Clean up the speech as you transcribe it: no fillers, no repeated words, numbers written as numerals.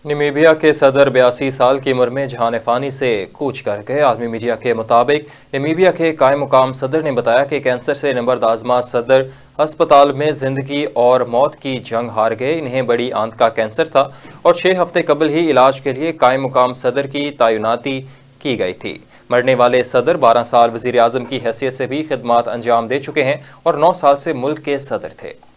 Namibia के सदर 82 साल की उम्र में जहान-ए-फानी से कूच कर गए। आलमी मीडिया के मुताबिक नमीबिया के कायम मुकाम सदर ने बताया कि कैंसर से नंबरदाजमा सदर अस्पताल में जिंदगी और मौत की जंग हार गए। इन्हें बड़ी आंत का कैंसर था और 6 हफ्ते कबल ही इलाज के लिए कायम मुकाम सदर की तैनाती की गई थी। मरने वाले सदर 12 साल वजीर आजम की हैसियत से भी खिदमात अंजाम दे चुके हैं और 9 साल से मुल्क के सदर थे।